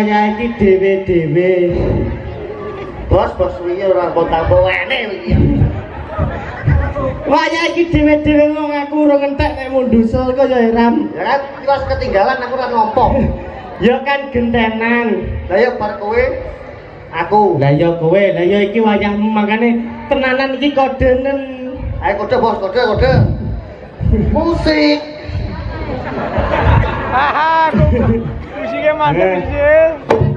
wayah iki dhewe-dhewe. Bos wingi ora tambah wene iki. Wayah iki dhewe-dhewe wong aku urung entek nek mundusel kok ya Ram. Ya kan kios ketinggalan aku ora nampa. Ya kan gentenan. Lah ya bar kowe aku. Lah ya kowe, lah ya iki wayahmu makane tenanan iki kodenen. Ayo kode bos, kode. Musik. Haha, musiknya mantap sih.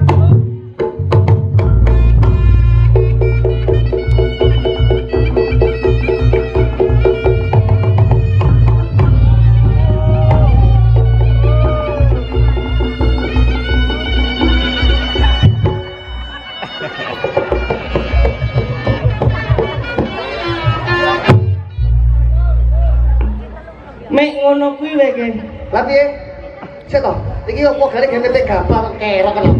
Mek ngono kuwi wae ke. Lah piye? Sik to. Iki opo gare gemetek gampang kerok kan.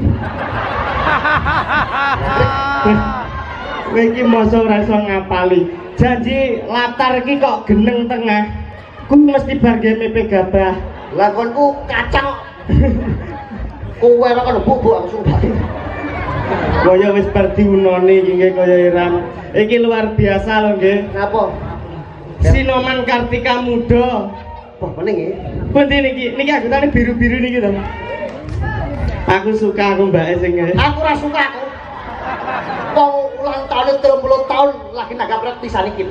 Kowe iki mosok ora iso ngapali. Janji latar iki kok geneng tengah. Ku mesti bar gemepe gabah. Lah konku kacang. Kowe ora kan bubuk aku sumpah. Kaya wis bar diunone iki nggih kaya Iram. Iki luar biasa lho nggih. Napa? Sinoman Kartika Muda. Wah, meneng iki. Pundi niki anggotane biru-biru niki to. Aku suka aku mbake sing Aku ora suka aku. Wong ulang tahun 30 tahun lagi nagapret pisan iki.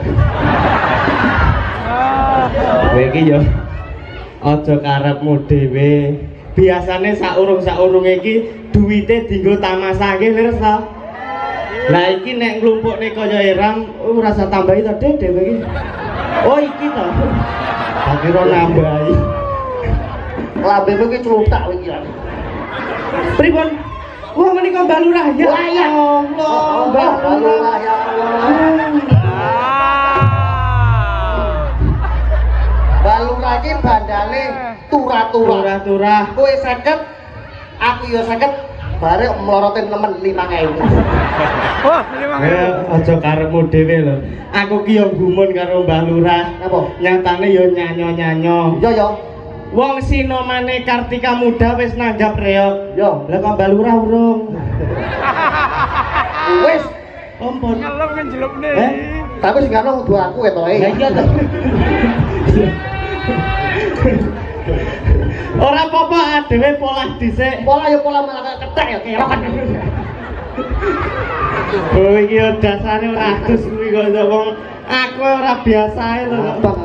Kowe iki ya aja karepmu dhewe. Biasane saurung-saurunge iki duwite dienggo tamasake leres to. Lah iki nek nglumpukne kaya Iram ora usah tambahi to dhewe iki. Oh iki to. Akhirnya nambahi. Lambemu iki clutak iki. Pripun? Wah menika Mbak Lurah ya. Wah ya Allah, Mbak Lurah ya Allah. Mbak Lurah iki bandane turah-turah. Kowe 50, aku ya 50. Bare mlorotin temen 5.000. Wah, 5.000. Aja karepmu dhewe lho. Aku ki yo gumun karo Mbah Lurah. Napa? Nyatane yo nyanyo-nyanyo. Yo. Wong sinomane Kartika Muda wis nanggap reog. Yo. Lah kok Mbah Lurah urung. Wis Ampun. Ngelem kan jelupne. tapi sing ana kudu aku ketoke. Lah iya to. Ora apa-apa dhewe pola dhisik. Pola ya pola malah kethek ya kerokan. Oh iki dasare ora adus kuwi kok wong aku ora biasae lho.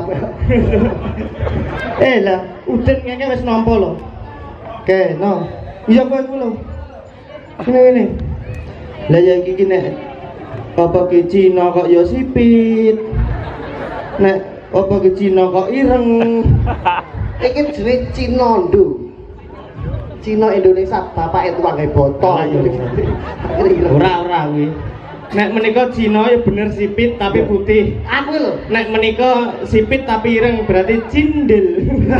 Lah, udan ngene wis nampa lho. Oke, no. Iya kowe ku lho. Ngene. Lah ya iki nek apa ki Cina kok ya sipit. Nek apa ki Cina kok ireng. Iki jenenge Cina Ndo. Cina Indonesia bapake tuang gawe botol ayo. Ora kuwi. Nek menika Cina ya bener sipit tapi putih. Aku lho. Nek menika sipit tapi ireng berarti cindil.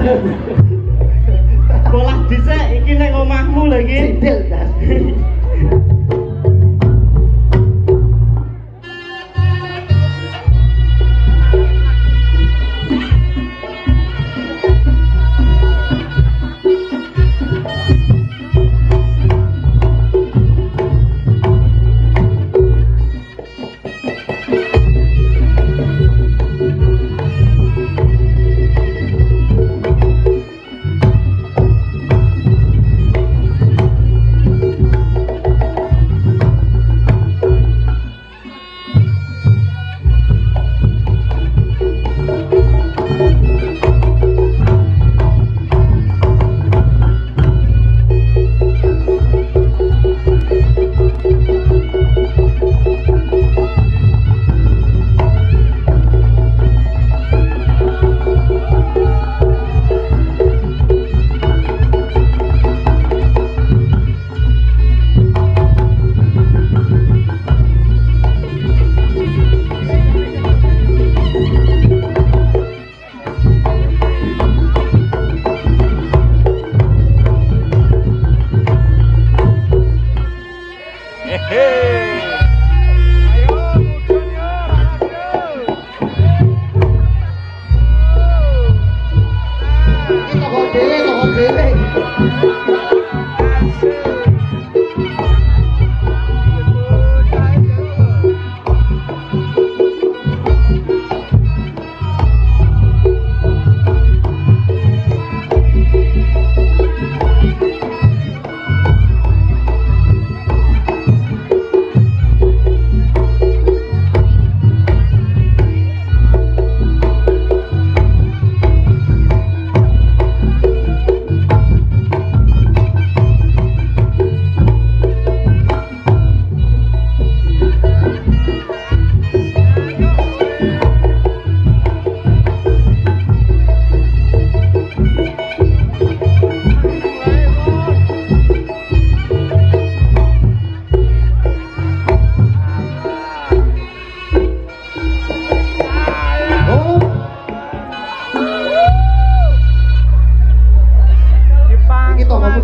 Polah dhisik iki nek omahmu lho iki. Cindil tas.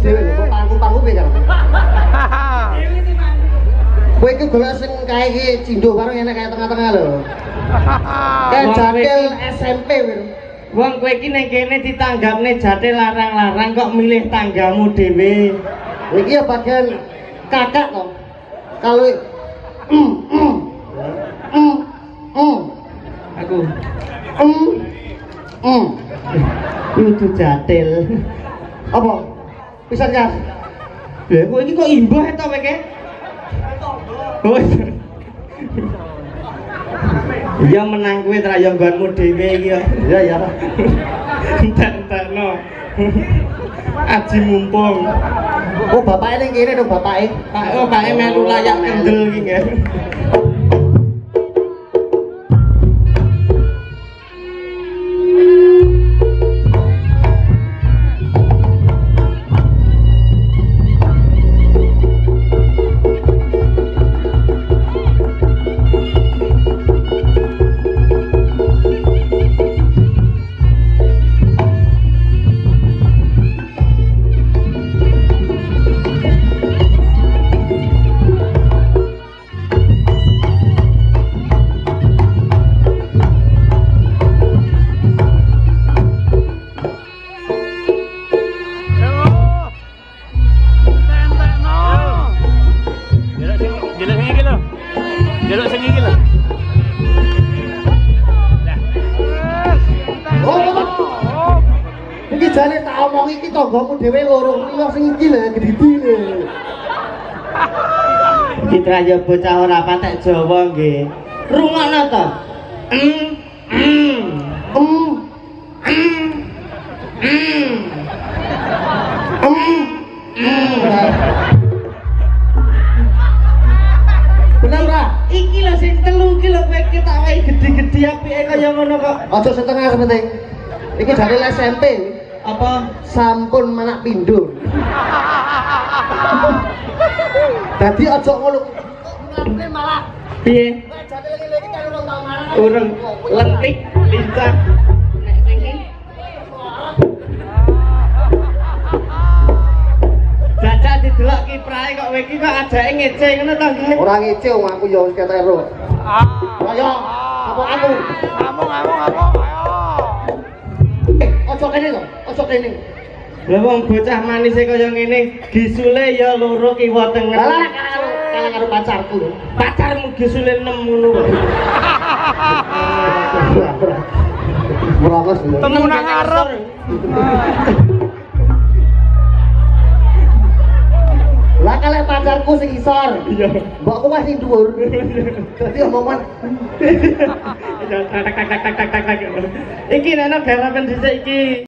dhewe lho, kok pangku-pangku piye kan. Kowe iki golek sing kae iki cindo karo enek kae tengah-tengah lho. Kayak jatil SMP kowe. Wong kowe iki ning kene ditanggapne jatil larang-larang kok milih tanggamu dhewe. Iki ya bagian kakak to. Kalau aku itu jatil. Apa? Bisa gas. Lha kowe iki kok imbah to kowe iki? Oh. Iya menang kowe trayonggonmu dhewe iki ya. Iya ya. Entek-entekno. Aji mumpung. Oh bapaknya ning kene dong bapaknya. Oh bapaknya melu layak kendel iki nggih. Jane tak omong iki tanggamu dhewe loro liya sing iki lho gedhi lho. Citra ya bocah ora patek Jawa nggih. Rungokno to. Bener ora? Iki lho sing telu iki lho kowe ketak wae gedhi-gedhi apike kaya ngono kok. Aja setengah sepenting. Iki dari SMP. Apa sampun manak pindho. Dadi aja ngono. Ngene malah. Piye? Jane lagi kan urung tau marah. Urung lentik lincah. Nek sing iki Jajak didelok kiprahe kok kowe iki kok ajake ngece ngono to nggih. Ora ngece wong aku ya wis ketek ero. Ayo, apa aku? Ngomong ayo. Ojo kene lho, ojo kene. Lah wong bocah manis kaya ngene, gisule ya loro kiwa tengen. Lah karo pacarku lho. Pacarmu gisule 6 ngono kok. Merongos lho. Temu nang ngarep. Lah kalek pacarku sing isor. Iya. Mbokku wis sing dhuwur. Dadi omongan. Tak. Iki nek garapan dhisik iki.